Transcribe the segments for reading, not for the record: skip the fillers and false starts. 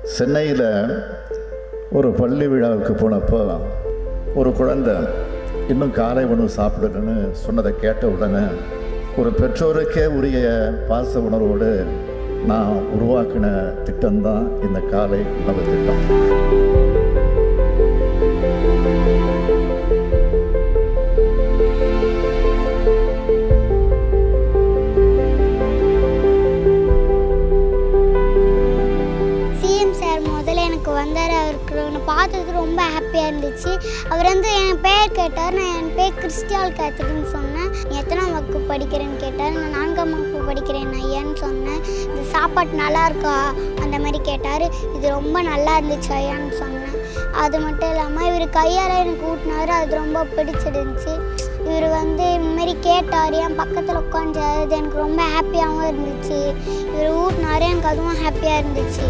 சென்னையில் ஒரு பள்ளி விழாவுக்கு போனப்போ ஒரு குழந்தை இன்னும் காலை உணவு சாப்பிடணுன்னு சொன்னதை கேட்ட உடனே ஒரு பெற்றோருக்கே உரிய பாச உணர்வோடு நான் உருவாக்கின திட்டம்தான் இந்த காலை உணவு திட்டம். எனக்கு வந்தார். அவருக்கு என்னை பார்த்தது ரொம்ப ஹாப்பியாக இருந்துச்சு. அவர் என் பேர் கேட்டார். நான் என் பேர் கிறிஸ்டியால் கேத்தரின்னு சொன்னேன். எத்தனாம் வகுப்பு படிக்கிறேன்னு கேட்டார். நான் 4ஆம் வகுப்பு படிக்கிறேன் ஐயான்னு சொன்னேன். இது சாப்பாடு நல்லா இருக்கா அந்த மாதிரி கேட்டார். இது ரொம்ப நல்லா இருந்துச்சு ஐயான்னு சொன்னேன். அது மட்டும் இல்லாமல் இவர் கையால் எனக்கு ஊட்டினார். அது ரொம்ப பிடிச்சிருந்துச்சு. இவர் இதுமாரி கேட்டார், என் பக்கத்தில் உட்காந்துச்சார். அது எனக்கு ரொம்ப ஹாப்பியாகவும் இருந்துச்சு. இவர் ஊட்டினார், எனக்கு அதுவும் ஹாப்பியாக இருந்துச்சு.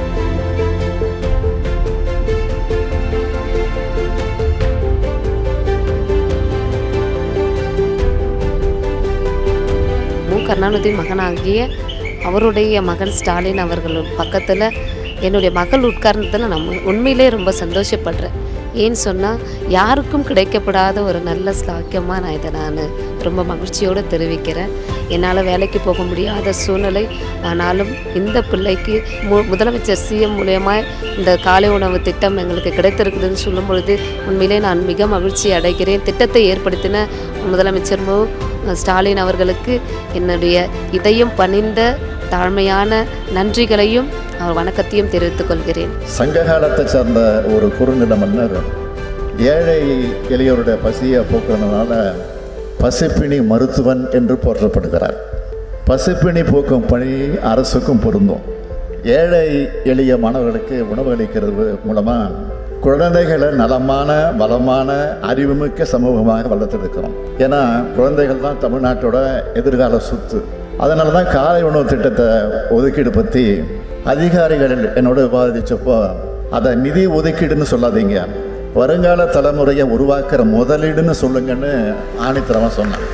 கருணாநிதி மகனாகிய அவருடைய மகன் ஸ்டாலின் அவர்கள் பக்கத்தில் என்னுடைய மகள் உட்கார்ந்ததில் நான் உண்மையிலே ரொம்ப சந்தோஷப்படுறேன். ஏன்னு சொன்னால் யாருக்கும் கிடைக்கப்படாத ஒரு நல்ல ஸ்லாக்கியமாக நான் ரொம்ப மகிழ்ச்சியோடு தெரிவிக்கிறேன். என்னால் வேலைக்கு போக முடியாத சூழ்நிலை, ஆனாலும் இந்த பிள்ளைக்கு முதலமைச்சர் சிஎம் மூலயமா இந்த காலை உணவு திட்டம் எங்களுக்கு கிடைத்திருக்குதுன்னு சொல்லும் பொழுது உண்மையிலே நான் மிக மகிழ்ச்சி அடைகிறேன். திட்டத்தை ஏற்படுத்தின முதலமைச்சர் ஸ்டாலின் அவர்களுக்கு என்னுடைய இதயம் பணிந்த தாழ்மையான நன்றிகளையும் வணக்கத்தையும் தெரிவித்துக் கொள்கிறேன். சங்க காலத்தை சார்ந்த ஒரு குறுநில மன்னர் ஏழை எளியோருடைய பசியை போக்குறதுனால பசிப்பிணி மருத்துவன் என்று போற்றப்படுகிறார். பசிப்பிணி போக்கும் பணி அரசுக்கும் பொருந்தும். ஏழை எளிய மாணவர்களுக்கு உணவு அளிக்கிறது மூலமாக குழந்தைகளை நலமான வளமான அறிவுமிக்க சமூகமாக வளர்த்தெடுக்கிறோம். ஏன்னா குழந்தைகள் தான் தமிழ்நாட்டோட எதிர்கால சொத்து. அதனால தான் காலை உணவு திட்டத்தை ஒதுக்கீடு பற்றி அதிகாரிகள் என்னோட விவாதித்தப்போ அதை நிதி ஒதுக்கீடுன்னு சொல்லாதீங்க, வருங்கால தலைமுறையை உருவாக்குற முதலீடுன்னு சொல்லுங்கன்னு ஆணித்தரமாக சொன்னாங்க.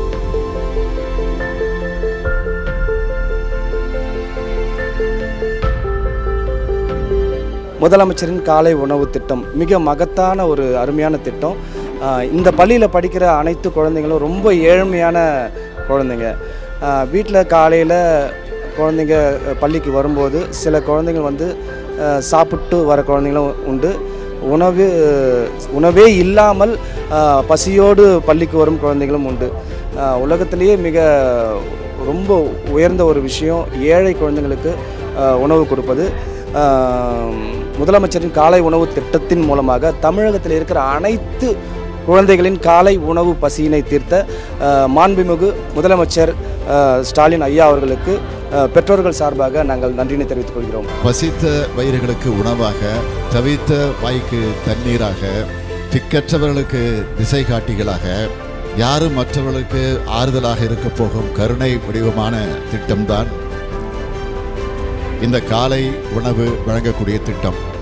முதலமைச்சரின் காலை உணவு திட்டம் மிக மகத்தான ஒரு அருமையான திட்டம். இந்த பள்ளியில் படிக்கிற அனைத்து குழந்தைங்களும் ரொம்ப ஏழ்மையான குழந்தைங்க. வீட்டில் காலையில் குழந்தைங்க பள்ளிக்கு வரும்போது சில குழந்தைங்கள் சாப்பிட்டு வர குழந்தைங்களும் உண்டு. உணவே இல்லாமல் பசியோடு பள்ளிக்கு வரும் குழந்தைகளும் உண்டு. உலகத்திலேயே மிக ரொம்ப உயர்ந்த ஒரு விஷயம் ஏழை குழந்தைங்களுக்கு உணவு கொடுப்பது. முதலமைச்சரின் காலை உணவு திட்டத்தின் மூலமாக தமிழகத்தில் இருக்கிற அனைத்து குழந்தைகளின் காலை உணவு பசியினை தீர்த்த மாண்புமிகு முதலமைச்சர் ஸ்டாலின் ஐயா அவர்களுக்கு பெற்றோர்கள் சார்பாக நாங்கள் நன்றினை தெரிவித்துக் கொள்கிறோம். பசித்த வயிறுகளுக்கு உணவாக, தவித்த வாய்க்கு தண்ணீராக, திக்கற்றவர்களுக்கு திசை காட்டிகளாக, யாரும் மற்றவர்களுக்கு ஆறுதலாக இருக்க போகும் கருணை வடிவமான திட்டம்தான் இந்த காலை உணவு வழங்கக்கூடிய திட்டம்.